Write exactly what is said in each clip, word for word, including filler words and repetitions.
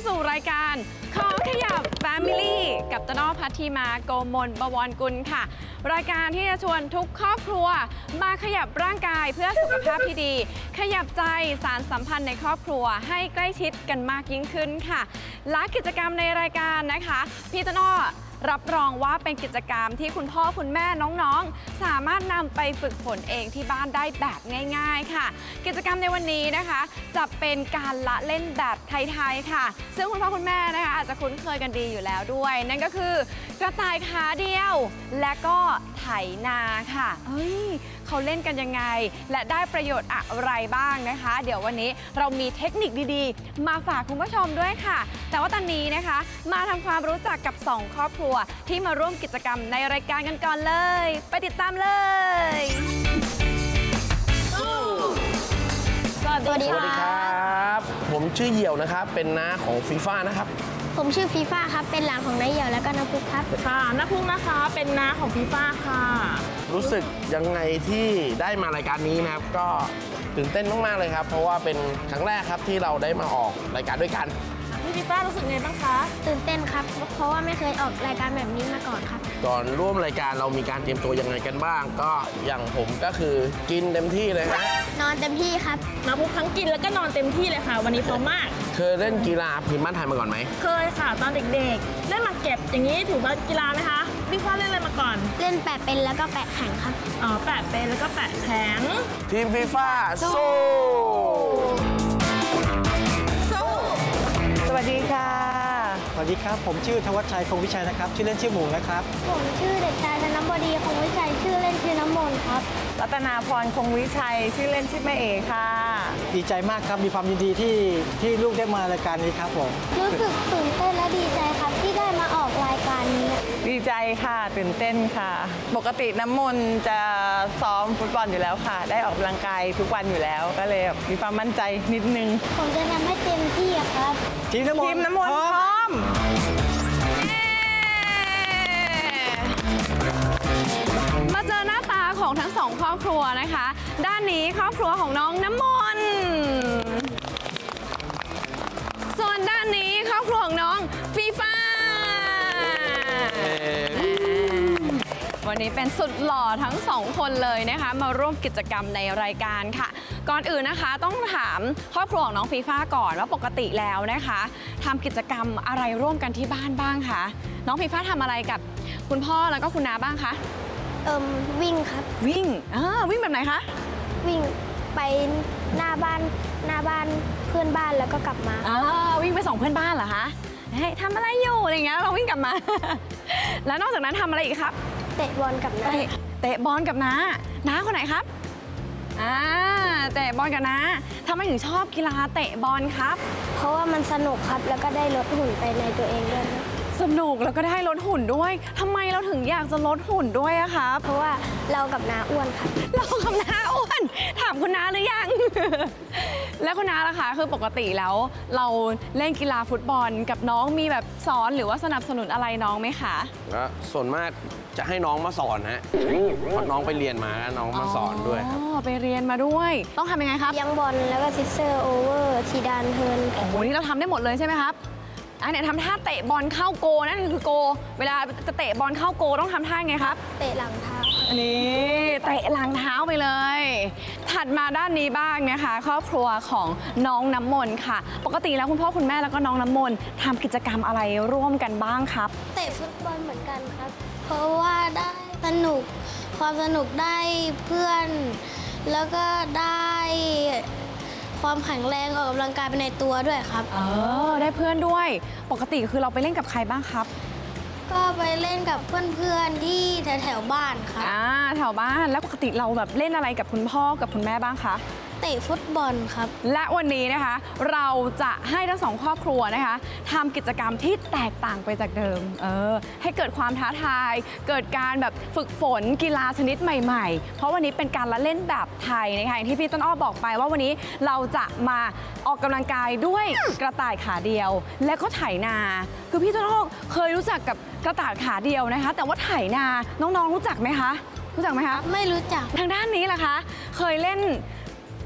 สู่รายการของขยับ Family กับต้นอ้อพัทธีมาโกมล บวรกุลค่ะรายการที่จะชวนทุกครอบครัวมาขยับร่างกายเพื่อสุขภาพที่ดีขยับใจสารสัมพันธ์ในครอบครัวให้ใกล้ชิดกันมากยิ่งขึ้นค่ะและกิจกรรมในรายการนะคะพี่ต้นอ้อรับรองว่าเป็นกิจกรรมที่คุณพ่อคุณแม่น้องๆสามารถนำไปฝึกฝนเองที่บ้านได้แบบง่ายๆค่ะกิจกรรมในวันนี้นะคะจะเป็นการละเล่นแบบไทยๆค่ะซึ่งคุณพ่อคุณแม่นะคะอาจจะคุ้นเคยกันดีอยู่แล้วด้วยนั่นก็คือกระต่ายขาเดียวและก็ไถนาค่ะเฮ้ยเขาเล่นกันยังไงและได้ประโยชน์อะไรบ้างนะคะเดี๋ยววันนี้เรามีเทคนิคดีๆมาฝากคุณผู้ชมด้วยค่ะแต่ว่าตอนนี้นะคะมาทำความรู้จักกับสองครอบครัวที่มาร่วมกิจกรรมในรายการกันก่อนเลยไปติดตามเลยสวัสดีครับผมชื่อเหี่ยวนะครับเป็นน้าของฟีฟ่านะครับผมชื่อฟีฟ่าครับเป็นหลานของนายเหี่ยวแล้วก็น้าพุกครับค่ะน้าพุกนะคะเป็นน้าของฟีฟ่าค่ะรู้สึกยังไงที่ได้มารายการนี้นะครับก็ตื่นเต้นมากๆเลยครับเพราะว่าเป็นครั้งแรกครับที่เราได้มาออกรายการด้วยกันพี่ฟีฟ่ารู้สึกไงบ้างคะตื่นเต้นครับเพราะว่าไม่เคยออกรายการแบบนี้มาก่อนครับก่อนร่วมรายการเรามีการเตรียมตัวยังไงกันบ้างก็อย่างผมก็คือกินเต็มที่เลยฮะนอนเต็มที่ครับน้าพุกทั้งกินแล้วก็นอนเต็มที่เลยค่ะวันนี้พร้อมมากเคยเล่นกีฬาพื้นบ้านไทยมาก่อนไหมเคยค่ะตอนเด็กๆเล่นหมากเก็บอย่างนี้ถือว่ากีฬาไหมคะพี่ฟ้าเล่นอะไรมาก่อนเล่นแปะเป็นแล้วก็แปะแข็งครับอ๋อแปะเป็นแล้วก็แปะแข็งทีมฟีฟ่าสู้สวัสดีค่ะสวัสดีครับผมชื่อธวัชชัยคงวิชัยนะครับชื่อเล่นชื่อหมูนะครับผมชื่อเด็กชายธนบดีคงวิชัยชื่อเล่นชื่อน้ำมนต์ครับรัตนาพรคงวิชัยชื่อเล่นชื่อแม่เอ๋ค่ะดีใจมากครับมีความยินดีที่ที่ลูกได้มารายการนี้ครับผมรู้สึกตื่นเต้นและดีใจครับที่ได้มาออกรายการนี้ดีใจค่ะตื่นเต้นค่ะปกติน้ำมนต์จะซ้อมฟุตบอลอยู่แล้วค่ะได้ออกกำลังกายทุกวันอยู่แล้วก็เลยมีความมั่นใจนิดนึงผมจะทำให้เต็มที่ครับทีมน้ำมนต์ทีมน้ำมนต์พร้อมมาเจอหน้าตาของทั้งสองครอบครัวนะคะด้านนี้ครอบครัวของน้องน้ำมนต์ส่วนด้านนี้ครอบครัวของน้องฟีฟ่าวันนี้เป็นสุดหล่อทั้งสองคนเลยนะคะมาร่วมกิจกรรมในรายการค่ะก่อนอื่นนะคะต้องถามครอบครัวของน้องฟีฟ่าก่อนว่าปกติแล้วนะคะทำกิจกรรมอะไรร่วมกันที่บ้านบ้างคะน้องฟีฟ่าทำอะไรกับคุณพ่อแล้วก็คุณน้าบ้างคะเอิมวิ่งครับวิ่งอ่าวิ่งแบบไหนคะวิ่งไปหน้าบ้านหน้าบ้านเพื่อนบ้านแล้วก็กลับมาอ่าวิ่งไปส่งเพื่อนบ้านเหรอคะเฮ้ยทำอะไรอยู่อะไรอย่างเงี้ยเราวิ่งกลับมา แล้วนอกจากนั้นทำอะไรอีกครับเตะบอลกับน้าเตะบอลกับน้าน้าคนไหนครับอ่าเตะบอลกับน้าทำไมถึงชอบกีฬาเตะบอลครับเพราะว่ามันสนุกครับแล้วก็ได้ลดหุ่นไปในตัวเองด้วยสนุกแล้วก็ได้ลดหุ่นด้วยทำไมเราถึงอยากจะลดหุ่นด้วยอะครับเพราะว่าเรากับน้าอ้วนครับเรากับน้าอ้วนถามคุณน้าหรือยัง แล้วคุณน้าล่ะคะคือปกติแล้วเราเล่นกีฬาฟุตบอลกับน้องมีแบบสอนหรือว่าสนับสนุนอะไรน้องไหมคะก็ส่วนมากจะให้น้องมาสอนฮะเพราะน้องไปเรียนมาน้องมาสอนด้วยครับอ๋อไปเรียนมาด้วยต้องทำยังไงครับยังบอลแล้วก็ซิสเซอร์โอเวอร์ทีดานเทิร์นโอ้โหนี่เราทำได้หมดเลยใช่ไหมครับอันนี้ทำท่าเตะบอลเข้าโกนั่นคือโกเวลาจะเตะบอลเข้าโกต้องทำท่าไงครับเตะหลังเท้าอันนี้เตะหลังเท้าไปเลยถัดมาด้านนี้บ้างนะคะครอบครัวของน้องน้ำมนต์ค่ะปกติแล้วคุณพ่อคุณแม่แล้วก็น้องน้ำมนต์ทำกิจกรรมอะไรร่วมกันบ้างครับเตะฟุตบอลเหมือนกันครับเพราะว่าได้สนุกความสนุกได้เพื่อนแล้วก็ได้ความแข็งแรงออกกำลังกายไปในตัวด้วยครับเออได้เพื่อนด้วยปกติคือเราไปเล่นกับใครบ้างครับก็ไปเล่นกับเพื่อนๆที่แถวๆบ้านครับอ่าแถวบ้านแล้วปกติเราแบบเล่นอะไรกับคุณพ่อกับคุณแม่บ้างคะเตะฟุตบอลครับและวันนี้นะคะเราจะให้ทั้งสองครอบครัวนะคะทำกิจกรรมที่แตกต่างไปจากเดิมเออให้เกิดความท้าทายเกิดการแบบฝึกฝนกีฬาชนิดใหม่ๆเพราะวันนี้เป็นการละเล่นแบบไทยนะคะอย่างที่พี่ต้นอ้อบอกไปว่าวันนี้เราจะมาออกกำลังกายด้วยกระต่ายขาเดียวและก็ไถนาคือพี่ต้นอ้อเคยรู้จักกับกระต่ายขาเดียวนะคะแต่ว่าไถนาน้องๆรู้จักไหมคะรู้จักไหมคะไม่รู้จักทางด้านนี้ล่ะคะเคยเล่น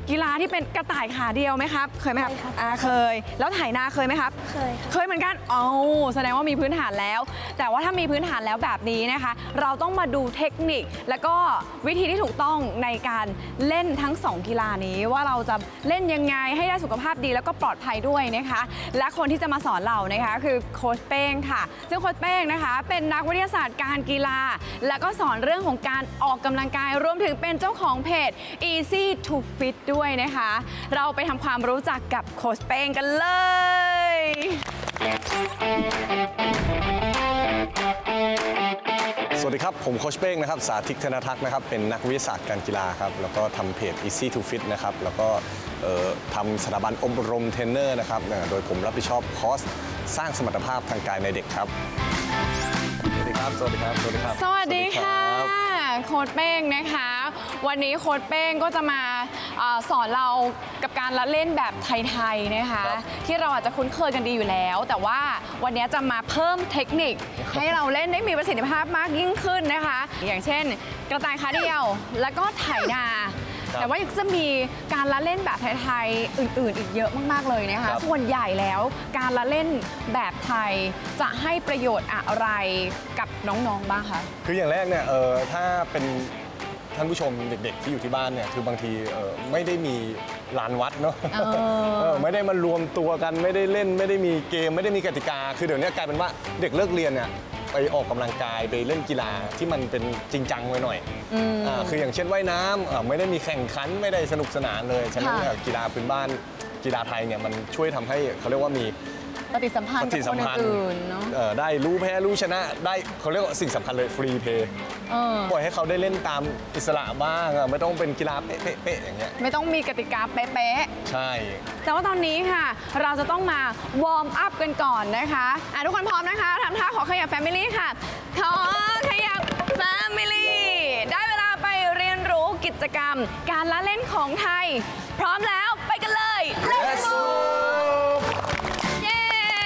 กีฬาที่เป็นกระต่ายขาเดียวไหมครับเคยไหมครับเคยครับอ่าเคยแล้วไถนาเคยไหมครับเคยครับเคยเหมือนกันเอาแสดงว่ามีพื้นฐานแล้ว แต่ว่าถ้ามีพื้นฐานแล้วแบบนี้นะคะ เราต้องมาดูเทคนิค และก็วิธีที่ถูกต้องในการเล่นทั้งสองกีฬานี้ว่าเราจะเล่นยังไงให้ได้สุขภาพดีแล้วก็ปลอดภัยด้วยนะคะ และคนที่จะมาสอนเรานะคะคือโค้ชเป้งค่ะซึ่งโค้ชเป้งนะคะเป็นนักวิทยาศาสตร์การกีฬา และก็สอนเรื่องของการออกกำลังกายรวมถึงเป็นเจ้าของเพจ Easy to Fit ด้วยนะคะ เราไปทำความรู้จักกับโค้ชเป้งกันเลยสวัสดีครับ ผมโค้ชเป้งนะครับสาธิตธนทักษ์นะครับเป็นนักวิทยาศาสตร์การกีฬาครับแล้วก็ทำเพจ Easy to Fit นะครับแล้วก็เอ่อทำสถาบันอบรมเทรนเนอร์นะครับเอ่อโดยผมรับผิดชอบคอร์สสร้างสมรรถภาพทางกายในเด็กครับสวัสดีครับสวัสดีครับสวัสดีครับสวัสดีค่ะสวัสดีครับโค้ชเป้งนะคะ วันนี้โค้ชเป้งก็จะมาเอ่อสอนเรากับการละเล่นแบบไทยๆนะคะ ที่เราอาจจะคุ้นเคยกันดีอยู่แล้ว แต่ว่าวันนี้จะมาเพิ่มเทคนิค ให้เราเล่นได้มีประสิทธิภาพมากยิ่งขึ้นนะคะ อย่างเช่น กระต่ายขาเดียว แล้วก็ไถนา แต่ว่ายังจะมีการละเล่นแบบไทยๆอื่นๆ อีกเยอะมากๆเลยนะคะ ส่วนใหญ่แล้วการละเล่นแบบไทยจะให้ประโยชน์อะไรกับน้องๆบ้างคะคืออย่างแรกเนี่ยเออถ้าเป็นท่านผู้ชมเด็กๆที่อยู่ที่บ้านเนี่ยคือบางทีเออไม่ได้มีลานวัดเนาะเออเออไม่ได้มารวมตัวกันไม่ได้เล่นไม่ได้มีเกมไม่ได้มีกติกา คือเดี๋ยวนี้กลายเป็นว่าเด็กเลิกเรียนเนี่ยไปออกกำลังกายไปเล่นกีฬาที่มันเป็นจริงจังไว้หน่อยอ่าคืออย่างเช่นว่ายน้ำอ่าไม่ได้มีแข่งขันไม่ได้สนุกสนานเลยฉะนั้นเนี่ยกีฬาพื้นบ้านกีฬาไทยเนี่ยมันช่วยทำให้เขาเรียกว่ามีปฏิสัมพันธ์ปกับฏิคสันมพันธ์อื่นๆเนาะเอ่อได้รู้แพ้รู้ชนะได้เขาเรียกว่าสิ่งสำคัญเลยฟรีเพย์เออปล่อยให้เขาได้เล่นตามอิสระบ้างอ่ะไม่ต้องเป็นกีฬาเป๊ะๆๆอย่างเงี้ยไม่ต้องมีกติกาเป๊ะใช่ๆ แต่ว่าตอนนี้ค่ะ เราจะต้องมาวอร์มอัพกันก่อนนะคะอ่ะทุกคนพร้อมนะคะทำท่าขอขยับ Family ค่ะ ขอขยับ Family ได้เวลาไปเรียนรู้กิจกรรม การละเล่นของไทย พร้อมแล้วไปกันเลย Let's go เย้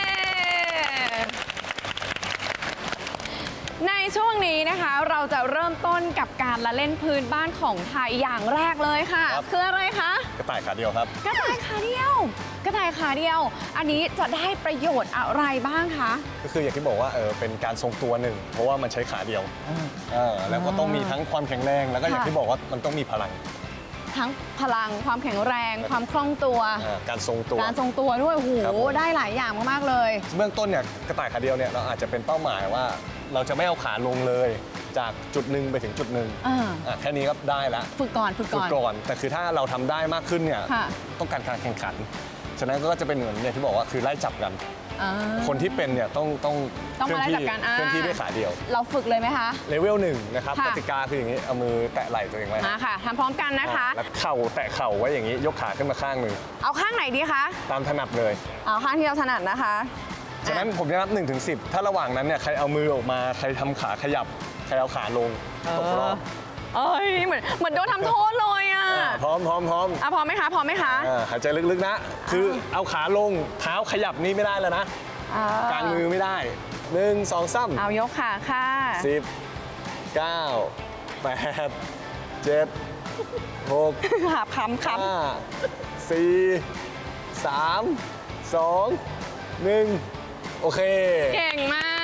ในช่วงนี้นะคะเราจะเริ่มต้นกับการละเล่นพื้นบ้านของไทยอย่างแรกเลยค่ะ คืออะไรคะกระต่ายขาเดียวครับกระต่ายขาเดียว กระต่ายขาเดียว อันนี้จะได้ประโยชน์อะไรบ้างคะก็คืออย่างที่บอกว่าเออเป็นการทรงตัวหนึ่งเพราะว่ามันใช้ขาเดียวเออแล้วก็ต้องมีทั้งความแข็งแรงแล้วก็อย่างค่ะที่บอกว่ามันต้องมีพลังทั้งพลังความแข็งแรง ความคล่องตัวอ่าการทรงตัวการทรงตัวด้วยโอ้โหครับผมได้หลายอย่างมากๆเลยเบื้องต้นเนี่ยกระต่ายขาเดียวเนี่ยเราอาจจะเป็นเป้าหมายว่า เราจะไม่เอาขาลงเลย จากจุดหนึ่งไปถึงจุดหนึ่งอ่าอ่ะแค่นี้ก็ได้แล้วฝึกก่อนฝึกฝึก่กอนก่อน แต่คือถ้าเราทำได้มากขึ้นเนี่ยค่ะต้องการการแข่งขัน ฉะนั้นก็จะเป็นเหมือนอย่างที่บอกว่าคือไล่จับกันอ่าคนที่เป็นเนี่ยต้องต้องต้องมาไล่เคลื่จับกันอ่าเคลื่อนที่ด้วยขาเดียวเราฝึกเลยไหมคะเลเวลหนึ่งนะครับค่ะกติกาคืออย่างนี้เอามือแตะไหล่ตัวเองไว้มาค่ะทำพร้อมกันนะคะอ่าแล้วเข่าแตะเข่าไว้อย่างนี้ยกขาขึ้นมาข้างหนึ่งเอาข้างไหนดีคะตามถนัดเลยเอาข้างที่เราถนัดนะคะฉะนั้นผมจะนับหนึ่งถึงสิบถ้าระหว่างนั้นเนี่ยใครเอามือออกมาใครทำขาขยับใครเอาขาลงตกรอบเอ้ยเหมือนเหมือนโดนทำโทษเลยอ่ะอ่าพร้อมพร้อมพร้อมอ่ะพร้อมไหมคะพร้อมไหมคะอ่าหายใจลึกๆนะ คือเอาขาลงเท้าขยับนี่ไม่ได้แล้วนะอ่ากางมือไม่ได้หนึ่งสองสามเอายกขาค่ะสิบเก้าแปดเจ็ดหกหาบคำคห้าสี่สามสองหนึ่งโอเคำเก่งมาก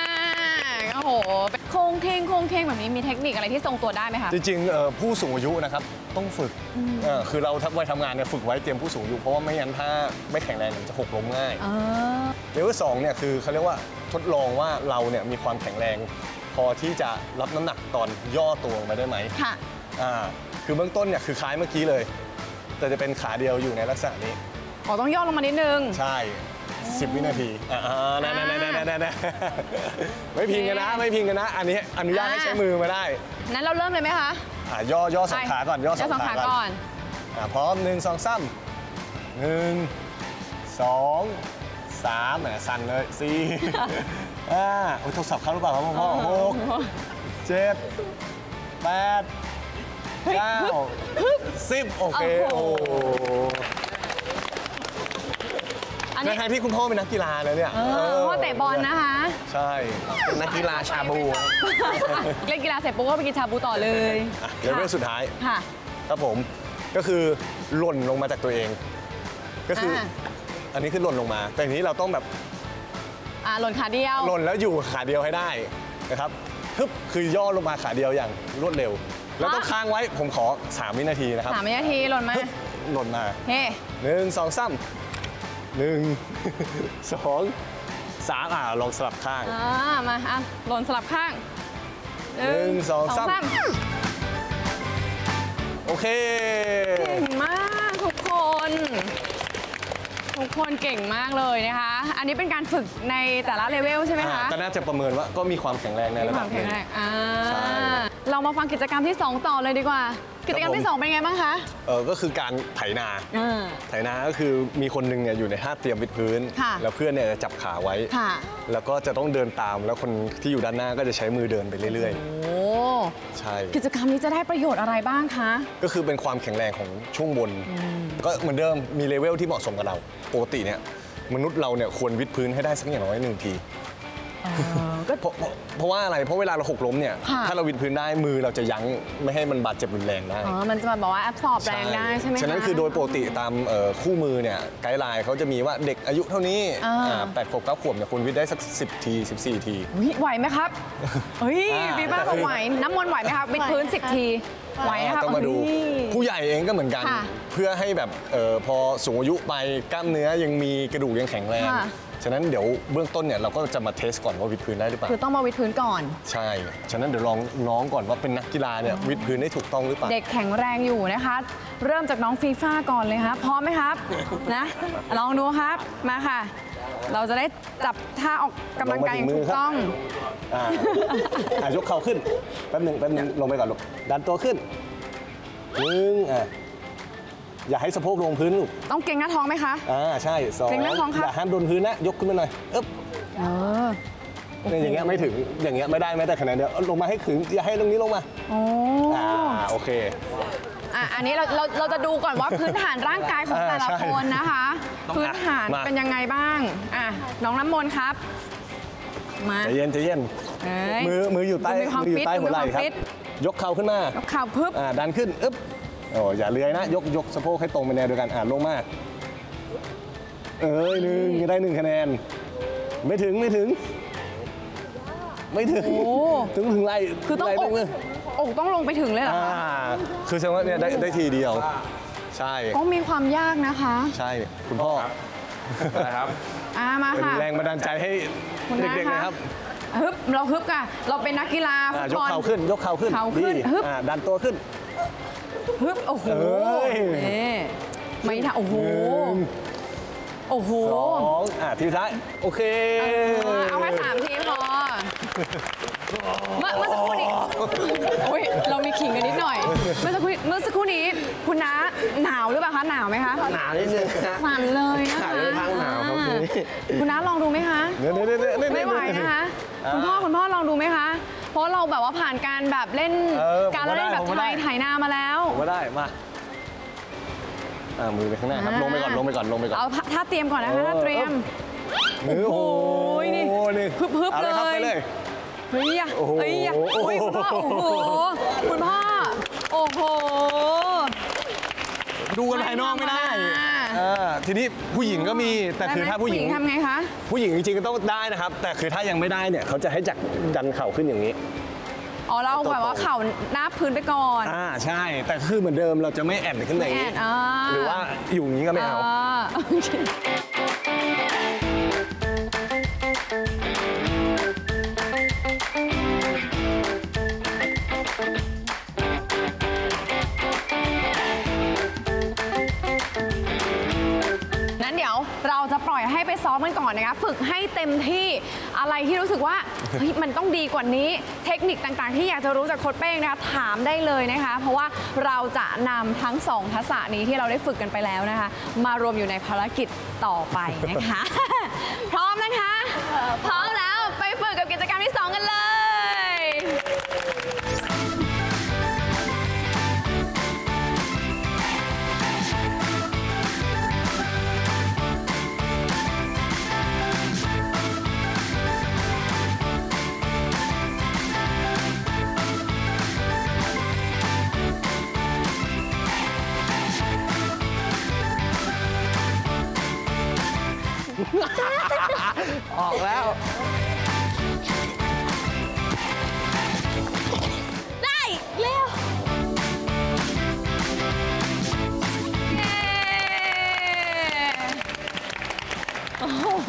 โอ้โหโค้งเคงโค้งเคงแบบนี้มีเทคนิคอะไรที่ทรงตัวได้ไหมคะจริงๆเอ่อผู้สูงอายุนะครับต้องฝึกเอ่อคือเราทักวัยทำงานเนี่ยฝึกไว้เตรียมผู้สูงอายุเพราะว่าไม่งั้นถ้าไม่แข็งแรงเนี่ยจะหกล้มง่ายเออเลเวลสองเนี่ยคือเขาเรียกว่าทดลองว่าเราเนี่ยมีความแข็งแรง พอที่จะรับน้ำหนักตอนย่อตัวลงไปได้ไหมค่ะอ่าคือเบื้องต้นเนี่ยคือคล้ายเมื่อกี้เลย แต่จะเป็นขาเดียวอยู่ในลักษณะนี้อ๋อต้องย่อลงมานิดนึงใช่สิบวินาทีอ่าๆนั่นๆๆๆๆไม่พิงกันนะไม่พิงกันนะ อันนี้อนุญาตให้ใช้มือมาได้นั้นเราเริ่มเลยไหมคะอ่าย่อย่อสองขาก่อนย่อสย่ออง สองขาขาก่ก่ออน นอ่าพร้อมหนึ่งสองสามหนึ่งสองสามแหมสั่นเลยสี่ ห้าโอ้ยโทรศัพท์เข้าหรือเปล่าครับพ่อหกเจ็ดแปดเก้าสิบโอเคโอ้โอ้โหโหอันนี้ในทางที่คุณพ่อเป็นนักกีฬาเลยเนี่ยเออพ่อเตะบอลนะคะใช่เป็นนักกีฬาชาบูเล่นกีฬาเสร็จปุ๊บก็ไปกินชาบูต่อเลยอ่ะเลเวลสุดท้ายค่ะครับผมก็คือหล่นลงมาจากตัวเอง ก็คืออาอันนี้คือหล่นลงมา แต่ทีนี้เราต้องแบบอ่าหล่นขาเดียวหล่นแล้วอยู่ขาเดียวให้ได้นะครับฮึบคือย่อลงมาขาเดียวอย่างรวดเร็ว แล้วต้องค้างไว้ผมขอสามวินาทีนะครับสามวินาทีหล่นมาฮึบหล่นมาเฮ้หนึ่งสองสามหนึ่ง สองสามอ่าลองสลับข้างอ่ามาอ่ะหล่นสลับข้างหนึ่งสองสาม โอเคเก่งมากทุกคน ทุกคนเก่งมากเลยนะคะ อันนี้เป็นการฝึกในแต่ละเลเวลใช่ไหมอ่าคะก็น่าจะประเมินว่าก็มีความแข็งแรงในมีระคดัวาบมหแข็นึ่งงแรงอ่าใช่เรามาฟังกิจกรรมที่สองต่อเลยดีกว่า กิจกรรมที่สองเป็นไงบ้างคะเออก็คือการไถนาอ่าไถนาก็คือมีคนหนึงเนี่ยอยู่ในท่าเตรียมวิดพื้นค่ะแล้วเพื่อนเนี่ยจะจับขาไว้ค่ะแล้วก็จะต้องเดินตาม แล้วคนที่อยู่ด้านหน้าก็จะใช้มือเดินไปเรื่อยโอ้ๆ ใช่กิจกรรมนี้จะได้ประโยชน์อะไรบ้างคะก็คือเป็นความแข็งแรงของช่วงบน ก็เหมือนเดิมมีเลเวลที่เหมาะสมกับเรา ปกติเนี่ยมนุษย์เราเนี่ยควรวิดพื้นให้ได้สักอย่างน้อยหนึ่งทีก็เพราะเพราะเพราะว่าอะไร เพราะเวลาเราหกล้มเนี่ยค่ะถ้าเราวิดพื้นได้มือเราจะยั้งไม่ให้มันบาดเจ็บรุนแรงได้อ๋อ มันจะมาบอกว่าแอบสอบแรงได้ใช่ไหมคะฉะนั้นคือโดยปกติตามเอ่อคู่มือเนี่ยไกด์ไลน์เขาจะมีว่าเด็กอายุเท่านี้อ่าอ่าแปดขวบเก้าขวบเนี่ยควรวิดได้สักสิบทีสิบสี่ทีอุ๊ยไหวไหมครับเฮ้ยอ่าบีบ้าบอกไหว น้ำมนต์ไหวไหมครับวิดพื้นสิบที ไหวนะครับต้องมาดูเฮ้ยผู้ใหญ่เองก็เหมือนกันค่ะเพื่อให้แบบเออพอสูงอายุไปกล้ามเนื้อยังมีกระดูกยังแข็งแรงค่ะฉะนั้นเดี๋ยวเบื้องต้นเนี่ยเราก็จะมาเทสก่อนว่าวิดพื้นได้หรือเปล่าคือต้องมาวิดพื้นก่อนใช่ ฉะนั้นเดี๋ยวลองน้องก่อนว่าเป็นนักกีฬาเนี่ยวิดพื้นได้ถูกต้องหรือเปล่าเด็กแข็งแรงอยู่นะคะ เริ่มจากน้องฟีฟ่าก่อนเลยครับพร้อมไหมครับ นะ ลองดูครับ มาค่ะ เราจะได้จับท่าออกกำลังกายอย่างถูกต้องอ่าอ่ะยกเข่าขึ้นแป๊บหนึ่งแป๊บหนึงลงไปก่อนลูกดันตัวขึ้นหนึ่งอ่ะอย่าให้สะโพกลงพื้นลูกต้องเก่งหน้าท้องไหมคะอ่าใช่สองเกร็งหน้าท้องครับอย่าห้ามโดนพื้นนะยกขึ้นมาหน่อยอึ๊บเออเนี่ยอย่างเงี้ยไม่ถึงอย่างเงี้ยไม่ได้แม้แต่คะแนนเดียวเอาลงมาให้ถึงอย่าให้ตรงนี้ลงมาโอ้อ่าโอเคอ่ะอันนี้เราเราเราจะดูก่อนว่าพื้นฐานร่างกายของอ่าแต่ละใช่คนนะคะต้องพื้นฐานมาเป็นยังไงบ้าง อ่ะ น้องน้ำมนต์ครับ มาใจเย็นใจเย็นเอ้ยมือมืออยู่ใต้ดูมีความมืออยู่ใต้ฟิตหัวไหล่ดูมีคความรับฟิตยกเข่าขึ้นมายกเข่าพึบอ่าดันขึ้นอึ๊บโอ้อย่าเลื้อยนะ ยกยกสะโพกให้ตรงไปแนวเดียวกันอ่าลงมาเอ้ยหนึ่งได้หนึ่งคะแนน ไม่ถึงไม่ถึง ไม่ถึงโอ้ถึงถึงไหล่คือต้องไหล่อกเลยอกต้องลงไปถึงเลยเหรออ่าคะคือแสดงว่าเนี่ยได้ได้ทีเดียว ใช่ต้องมีความยากนะคะใช่คุณพ่อนะครับอ่ามาเป็นค่ะแรงบันดาลใจให้คุณน้าเด็กๆนะครับฮึบเราฮึบกันเราเป็นนักกีฬาฟุอ่าตยบกอลเข่าขึ้น ยกเข่าขึ้นเข่าขึ้นดีฮึบอ่าดันตัวขึ้นฮึบโอ้โหเอ้ยนี่ไม่ทันโอ้โหหนึ่งโอ้โหสองอ่าทีสุดท้ายโอเคเออเอาแค่สามทีพอเมื่อเมื่อสักครู่นี้โอ้ยเรามีขิงกันนิดหน่อย เมื่อสักครู่เมื่อสักครู่นี้คุณน้าหนาวหรือเปล่าคะหนาวไหมคะหนาวนิดนึงนะสั่นเลยนะคะขายด้วยข้างหนาวครับคุณนี่คุณน้าลองดูไหมคะเดี๋ยวเดี๋ยวเดี๋ยวเดี๋ยวไม่ไหวนะคะอ่าคุณพ่อคุณพ่อลองดูไหมคะ เพราะเราแบบว่าผ่านการแบบเล่นเออการผมว่าเล่นแบบได้ผมว่าไทได้ยไถนามาแล้วผมว่าได้มาอ่ามือไปข้างหน้าครับอ่าลงไปก่อนลงไปก่อนลงไปก่อนเอาท่าเตรียมก่อนนะคะท่าเตรียมมือโอ้โหนี่นี่ฮึบๆอาครับเลยไปเลยเฮ้ยอะโอ้โหเฮ้ยอะโอ้ยคุณพ่อ โอ้โห คุณพ่อ โอ้โหดูกันภายนอกไม่ได้ไม่ธรรมดาเออทีนี้ผู้หญิงก็มีแต่คือถ้าผู้หญิงทำไงคะผู้หญิงจริงๆก็ต้องได้นะครับ แต่คือถ้ายังไม่ได้เนี่ยเขาจะให้จักดันเข่าขึ้นอย่างนี้อ๋อเราแบบว่าเข่าหน้าพื้นไปก่อนอ่าใช่ แต่คือเหมือนเดิมเราจะไม่แอนขึ้นไปอย่างนี้ไม่แอนอ่าหรือว่าอยู่อย่างนี้ก็ไม่เอาโอเคนั้นเดี๋ยวเราจะปล่อยให้ไปซ้อมกันก่อนนะคะ ฝึกให้เต็มที่อะไรที่รู้สึกว่าเฮ้ยมันต้องดีกว่านี้ เทคนิคต่างๆ ที่อยากจะรู้จากโค้ชเป้งนะคะถามได้เลยนะคะ เพราะว่าเราจะนำทั้งสองทักษะนี้ที่เราได้ฝึกกันไปแล้วนะคะ มารวมอยู่ในภารกิจต่อไปนะคะ พร้อมนะคะ พร้อมแล้วไปฝึกกับกิจกรรมที่สองกันเลย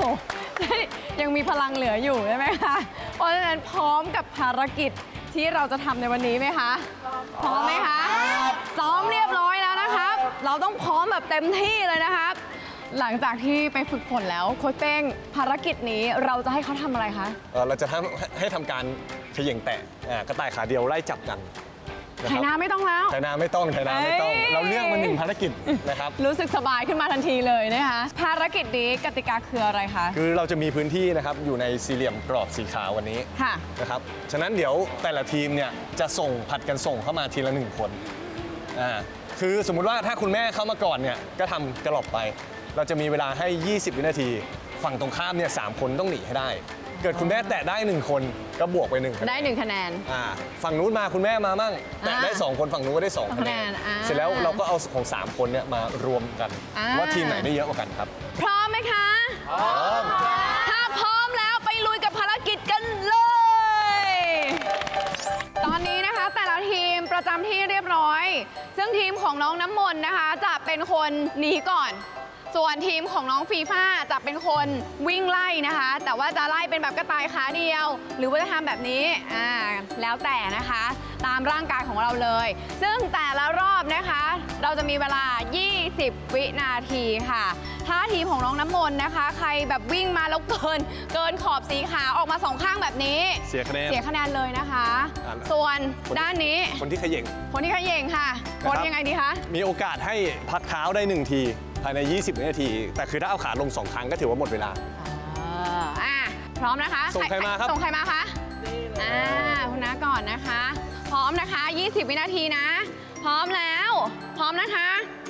ยังมีพลังเหลืออยู่ใช่ไหมคะ เพราะฉะนั้นพร้อมกับภารกิจที่เราจะทำในวันนี้ไหมคะ พร้อมไหมคะ ซ้อมเรียบร้อยแล้วนะครับ เราต้องพร้อมแบบเต็มที่เลยนะครับ หลังจากที่ไปฝึกฝนแล้วโค้ชเป้งภารกิจนี้เราจะให้เขาทำอะไรคะเอ่อเราจะทำให้ทำการเขย่งแตะอ่ากระต่ายขาเดียวไล่จับกันนะไถครับนาไม่ต้องแล้วไถนาไม่ต้องไถนาไม่ต้องเอ้ยเราเลือกมาหนึ่งภารกิจนะครับรู้สึกสบายขึ้นมาทันทีเลยนะคะ ภารกิจนี้กติกาคืออะไรคะคือเราจะมีพื้นที่นะครับอยู่ในสี่เหลี่ยมกรอบสีขาววันนี้ค่ะนะครับฉะนั้นเดี๋ยวแต่ละทีมเนี่ยจะส่งผัดกันส่งเข้ามาทีละหนึ่งคนอ่าคือสมมุติว่าถ้าคุณแม่เข้ามาก่อนเนี่ยก็ทำกระหลบไป เราจะมีเวลาให้ ยี่สิบ วินาที ฝั่งตรงข้ามเนี่ยสามคนต้องหนีให้ได้ เกิดคุณแม่แตะได้หนึ่งคนก็บวกไปหนึ่งคะแนนได้หนึ่งคะแนนอ่าฝั่งนู้นมาคุณแม่มามั่งแตะได้อ่าสองคนฝั่งนู้นก็ได้สองคะแนนคะแนนอ่าเสร็จแล้วเราก็เอาของสามคนเนี่ยมารวมกันอ่าว่าทีมไหนได้เยอะกว่ากันครับพร้อมไหมคะพร้อมถ้าพร้อมแล้วไปลุยกับภารกิจกันเลย ตอนนี้นะคะแต่ละทีมประจำที่เรียบร้อย ซึ่งทีมของน้องน้ำมนต์นะคะ จะเป็นคนหนีก่อน ส่วนทีมของน้องฟีฟ่าจะเป็นคนวิ่งไล่นะคะ แต่ว่าจะไล่เป็นแบบกระต่ายขาเดียว หรือว่าจะทำแบบนี้อ่าแล้วแต่นะคะ ตามร่างกายของเราเลย ซึ่งแต่ละรอบนะคะ เราจะมีเวลา ยี่สิบ วินาทีค่ะ ถ้าทีมของน้องน้ำมนต์นะคะ ใครแบบวิ่งมาแล้วเกิน เกินขอบสีขาวออกมาสองข้างแบบนี้เสียคะแนนเสียคะแนนเลยนะคะอ่าส่วนคนด้านนี้คนที่เขย่งคนที่เขย่งค่ะโค้ชยังไงดีคะมีโอกาสให้พักเท้าได้หนึ่งทีภายใน ยี่สิบ วินาที แต่คือถ้าเอาขาลงสองครั้งก็ถือว่าหมดเวลาอ่าพร้อมนะคะส่งใครมาครับส่งใครมาคะอ่าคุณน้าก่อนนะคะ พร้อมนะคะ ยี่สิบ วินาทีนะ พร้อมแล้ว พร้อมนะคะ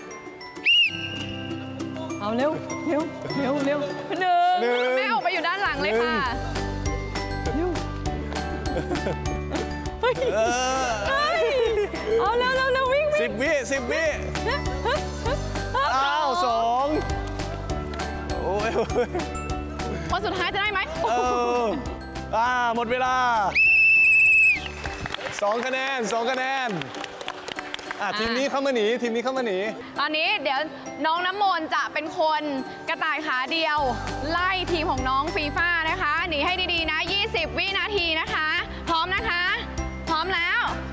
เอาเร็วเร็วเร็วเร็วหนึ่งหนึ่งแม่ออกไปอยู่ด้านหลังเลยค่ะเร็วเฮ้ยเออเอาเร็วเร็วเร็ววิ่งวิ่งสิบวิสิบวิอ้าวสองโอ้ยคนสุดท้ายจะได้ไหมเอออ่าหมดเวลาสองคะแนนสองคะแนนอ่ะทีมนี้เข้ามาหนีทีมนี้เข้ามาหนีตอนนี้เดี๋ยวน้องน้ำมนต์จะเป็นคนกระต่ายขาเดียว ไล่ทีมของน้องฟีฟ่านะคะหนีให้ดีๆนะ ยี่สิบ วินาทีนะคะ พร้อมนะคะ พร้อมแล้ว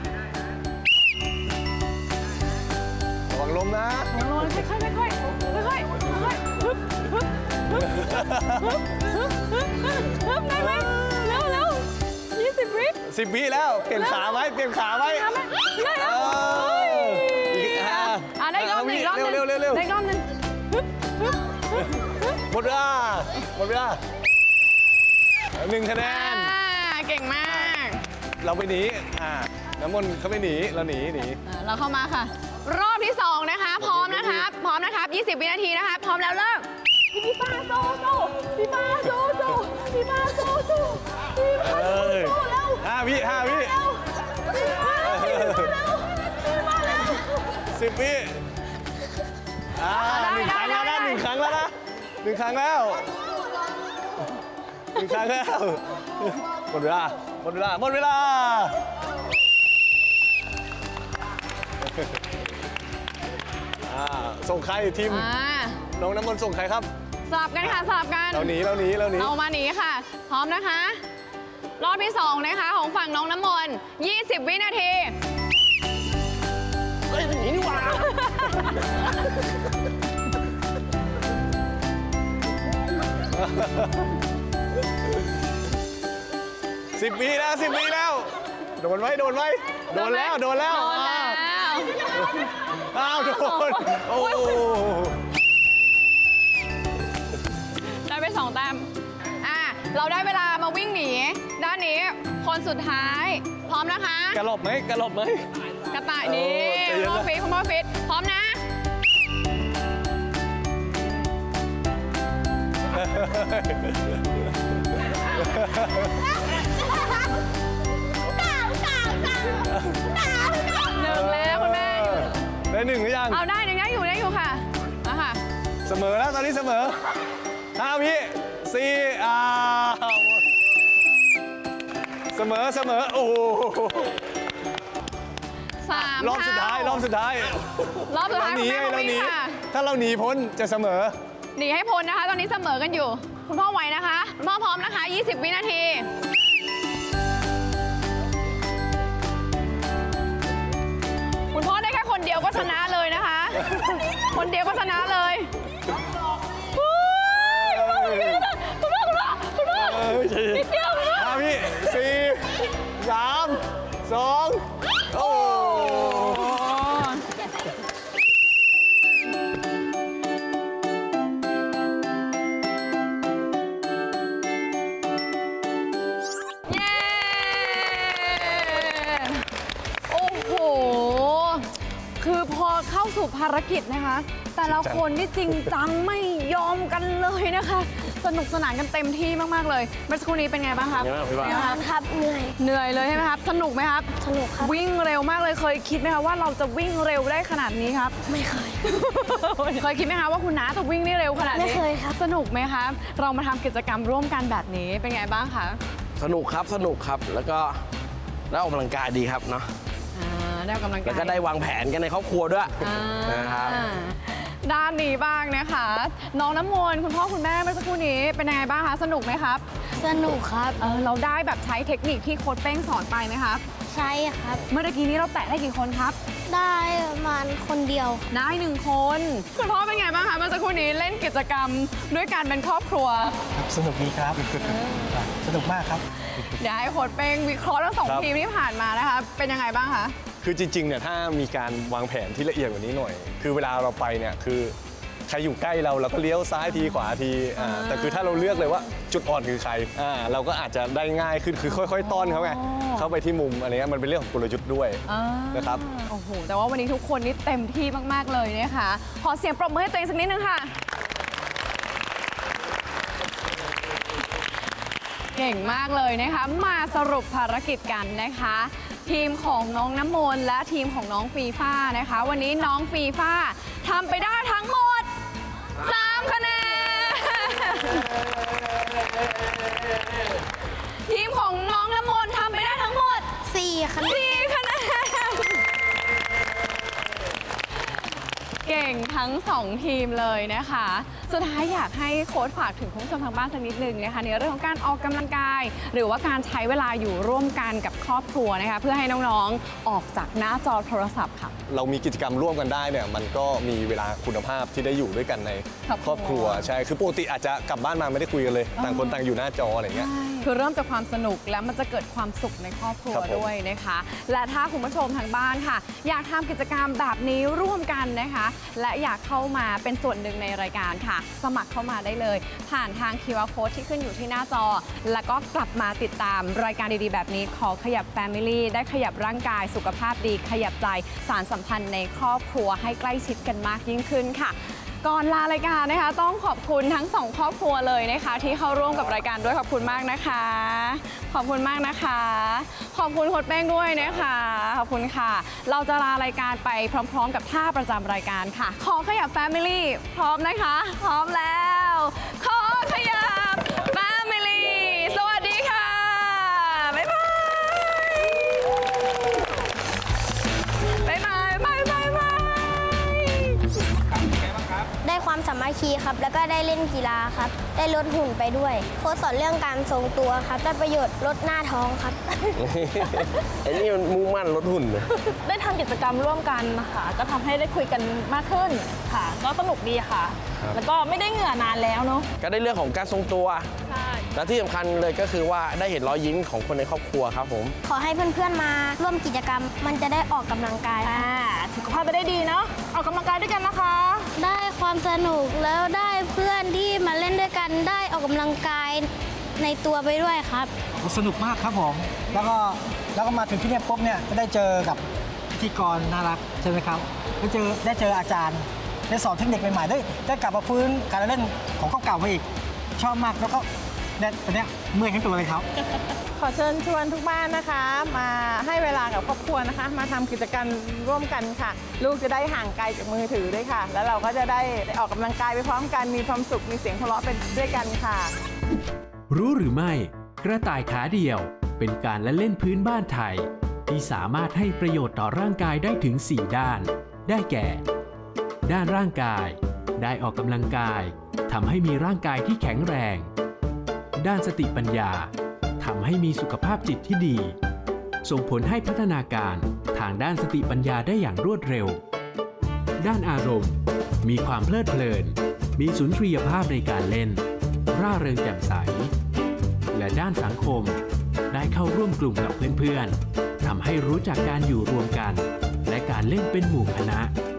ระวังลมนะลงๆค่อยๆค่อยๆค่อยๆค่อยๆฮึบฮึบฮึบฮึบฮึบฮึบฮึบฮึบได้ไหมเร็วเร็วยี่สิบ วิสิบวิแล้วเปลี่ยนขาไหมเปลี่ยนขาไหมได้ไหมได้แล้วเอออีกห้าอ่ะได้อีกรอบหนึ่งอีกรอบหนึ่งเร็วเร็วเร็วได้อีกรอบหนึ่งฮึบฮึบฮึบฮึบหมดเวลาหมดเวลาหนึ่งคะแนนอ่าเก่งมากเราไปหนีอ่าน้ำมนต์เขาไปหนีเราหนีหนีอ่าเราเข้ามาค่ะ รอบที่สองนะคะ พร้อมนะครับ พร้อมนะครับ ยี่สิบ วินาทีนะคะ พร้อมแล้วเริ่มพี่ป้าโซโซพี่ป้าโซโซพี่ป้าโซโซพี่ป้าเอ้ยโซเร็วห้าวิห้าวิพี่ป้าพี่ป้าเร็วพี่ป้าเร็วสิบวิอ่าได้หนึ่งครั้งแล้วได้นะได้หนึ่งครั้งแล้วนะหนึ่งครั้งแล้วหนึ่งครั้งแล้วหมดเวลาหมดเวลาหมดเวลาอ่าส่งใครทีมอ่าน้องน้ำมนต์ส่งใครครับสลับกันค่ะ สลับกันเราหนีเราหนีเราหนีเรามาหนีค่ะ พร้อมนะคะ รอบที่สองนะคะของฝั่งน้องน้ำมนต์ยี่สิบ วินาทีเฮ้ยหนีดีกว่าสิบวิแล้วสิบวิแล้ว โดนไหมโดนไหมโดนแล้วโดนแล้วโดนแล้วอ้าวโดนโอ้ได้ไปสองแต้มอ่ะเราได้เวลามาวิ่งหนี ด้านนี้คนสุดท้าย พร้อมนะคะกระหลบไหมกระหลบไหมกระต่ายนี้โอ้ใจเย็นคุณพ่อนะฟิตคุณพ่อฟิตพร้อมนะ หนึ่งแล้วคุณแม่ได้หนึ่งหรือยังเอาได้หนึ่งยังอยู่ได้อยู่ค่ะมาค่ะเสมอแล้วตอนนี้เสมอห้าวิสี่อ้าวเสมอเสมอโอ้โหสามรอบสุดท้ายเท่รอบสุดท้ายรอบสุดเราท้ายหนีคุณแม่ไงมาเราหวิ่งนีค่ะถ้าเราหนีพ้นจะเสมอหนีให้พ้นนะคะ ตอนนี้เสมอกันอยู่คุณพ่อไหวนะคะคุณพ่อพร้อมนะคะยี่สิบวินาทีคุณพ่อได้แค่คนเดียวก็ชนะเลยนะคะ คนเดียวก็ชนะเลยคุณพ่อคุณพ่อคุณพ่อนิดเดียวคุณพ่อห้าพี่สี่สามสองโอ้เย้โอ้โหคือพอเข้าสู่ภารกิจนะคะ แต่ละคนนี่จริงจังไม่ยอมกันเลยนะคะ สนุกสนานกันเต็มที่มากๆเลยเมื่อสักครู่นี้เป็นไงบ้างครับเป็นไงบ้างพี่ว่าเป็นไงครับครับเหนื่อยเหนื่อยเลยใช่ไหมครับ สนุกไหมครับสนุกครับวิ่งเร็วมากเลยเคยคิดไหมคะว่าเราจะวิ่งเร็วได้ขนาดนี้ครับไม่เคยเคยคิดไหมคะว่าคุณน้าจะวิ่งได้เร็วขนาดนี้ไม่เคยครับสนุกไหมคะเรามาทำกิจกรรมร่วมกันแบบนี้เป็นไงบ้างคะสนุกครับสนุกครับแล้วก็ได้ออกกำลังกายดีครับเนาะอ่าได้ออกกำลังกายแล้วก็ได้วางแผนกันในครอบครัวด้วยอ่านะครับด้านนี้บ้างนะคะน้องน้ำมนต์คุณพ่อคุณแม่เมื่อสักครู่นี้เป็นยังไงบ้างคะสนุกไหมครับสนุกครับเออเราได้แบบใช้เทคนิคที่โค้ชเป้งสอนไปไหมครับใช่ครับเมื่อกี้นี้เราแตะได้กี่คนครับได้ประมาณคนเดียวได้หนึ่งคนคุณพ่อเป็นไงบ้างคะเมื่อสักครู่นี้เล่นกิจกรรมด้วยการเป็นครอบครัวสนุกดีครับ สนุกมากครับเดี๋ยวให้โค้ชเป้งวิเคราะห์ทั้งสองครับทีมที่ผ่านมานะคะเป็นยังไงบ้างคะคือจริงๆเนี่ยถ้ามีการวางแผนที่ละเอียดกว่านี้หน่อย คือเวลาเราไปเนี่ยคือใครอยู่ใกล้เราเราก็เลี้ยวซ้ายทีขวาทีอ่าแต่คือถ้าเราเลือกเลยว่าจุดอ่อนคือใครอ่าเราก็อาจจะได้ง่ายขึ้นคือค่อยๆต้อนเขาไงอ๋อเข้าไปที่มุมอะไรเงี้ยมันเป็นเรื่องของกลยุทธ์ด้วยอ่านะครับโอ้โหแต่ว่าวันนี้ทุกคนนี่เต็มที่มากๆเลยนะคะขอเสียงปรบมือให้ตัวเองสักนิดนึงค่ะ เก่งมากเลยนะคะ มาสรุปภารกิจกันนะคะ ทีมของน้องน้ำมนต์และทีมของน้องฟีฟ่านะคะ วันนี้น้องฟีฟ่าทำไปได้ทั้งหมดสามคะแนน ทีมของน้องน้ำมนต์ทำไปได้ทั้งหมดสี่คะแนนสี่คะแนน เก่งทั้งสองทีมเลยนะคะ สุดท้ายอยากให้โค้ชฝากถึงคุณผู้ชมทางบ้านสักนิดนึงนะคะในเรื่องของการออกกำลังกาย หรือว่าการใช้เวลาอยู่ร่วมกันกับครอบครัวนะคะเพื่อให้น้องๆออกจากหน้าจอโทรศัพท์ค่ะเรามีกิจกรรมร่วมกันได้เนี่ยมันก็มีเวลาคุณภาพที่ได้อยู่ด้วยกันในครอบครัวครอบครัวใช่คือปกติอาจจะกลับบ้านมาไม่ได้คุยกันเลย ต่างคนต่างอยู่หน้าจออะไรเงี้ยคือเริ่มจากความสนุกแล้วมันจะเกิดความสุขในครอบครัวครับผมด้วยนะคะ และถ้าคุณผู้ชมทางบ้านค่ะ อยากทำกิจกรรมแบบนี้ร่วมกันนะคะ และอยากเข้ามาเป็นส่วนหนึ่งในรายการค่ะ สมัครเข้ามาได้เลย ผ่านทาง คิว อาร์ Code ที่ขึ้นอยู่ที่หน้าจอ แล้วก็กลับมาติดตามรายการดีๆ แบบนี้ขอขยับ Family ได้ขยับร่างกายสุขภาพดี ขยับใจสารสัมพันธ์ในครอบครัวให้ใกล้ชิดกันมากยิ่งขึ้นค่ะ ก่อนลารายการนะคะต้องขอบคุณทั้งสองครอบครัวเลยนะคะ ที่เข้าร่วมกับรายการด้วยขอบคุณมากนะคะ ขอบคุณมากนะคะ ขอบคุณโค้ชเป้งด้วยนะคะขอบคุณค่ะ เราจะลารายการไปพร้อม ๆ กับท่าประจำรายการค่ะ ขอขยับ Family พร้อมนะคะ พร้อมแล้ว ขอขยับ Family สวัสดีค่ะ บ๊ายบายบ๊ายบายบ๊ายบายบ๊ายบายได้ความสามัคคีครับ แล้วก็ได้เล่นกีฬาครับ ได้ลดหุ่นไปด้วย โค้ชสอนเรื่องการทรงตัวครับ ได้ประโยชน์ลดหน้าท้องครับไอ้นี่มันมุ่งมั่นลดหุ่นเลยได้ทำกิจกรรมร่วมกันค่ะก็ทำให้ได้คุยกันมากขึ้นค่ะ ก็สนุกดีค่ะครับแล้วก็ไม่ได้เหงื่อนานแล้วเนาะก็ได้เรื่องของการทรงตัวใช่และที่สำคัญเลยก็คือว่าได้เห็นรอยยิ้มของคนในครอบครัวครับผมขอให้เพื่อนๆมาร่วมกิจกรรม มันจะได้ออกกำลังกายครับอ่าสุขภาพจะได้ดีเนาะออกกำลังกายด้วยกันนะคะได้ความสนุกแล้วได้เพื่อนที่มาเล่นด้วยกันได้ออกกำลังกายในตัวไปด้วยครับสนุกมากครับผม แล้วก็แล้วก็มาถึงที่เนี่ยปุ๊บเนี่ยก็ได้เจอกับพิธีกรน่ารักใช่ไหมครับได้เจอได้เจออาจารย์ ได้สอนเทคนิคใหม่ๆได้ได้กลับมาฟื้นการเล่นของเก่าๆมาอีก ชอบมากแล้วก็เนี่ยตอนเนี้ยเมื่อยทั้งตัวเลยครับขอเชิญชวนทุกบ้านนะคะ มาให้เวลากับครอบครัวนะคะ มาทำกิจกรรมร่วมกันค่ะ ลูกจะได้ห่างไกลจากมือถือด้วยค่ะ แล้วเราก็จะได้ออกกำลังกายไปพร้อมกันมีความสุขมีเสียงหัวเราะเป็นด้วยกันค่ะรู้หรือไม่กระต่ายขาเดียวเป็นการละเล่นพื้นบ้านไทย ที่สามารถให้ประโยชน์ต่อร่างกายได้ถึง สี่ ด้าน ได้แก่ ด้านร่างกาย ได้ออกกำลังกายทำให้มีร่างกายที่แข็งแรง ด้านสติปัญญาทำให้มีสุขภาพจิตที่ดี ส่งผลให้พัฒนาการทางด้านสติปัญญาได้อย่างรวดเร็ว ด้านอารมณ์มีความเพลิดเพลิน มีสุนทรียภาพในการเล่น ร่าเริงแจ่มใส และด้านสังคมได้เข้าร่วมกลุ่มกับเพื่อนๆทำให้รู้จักการอยู่รวมกัน และการเล่นเป็นหมู่คณะ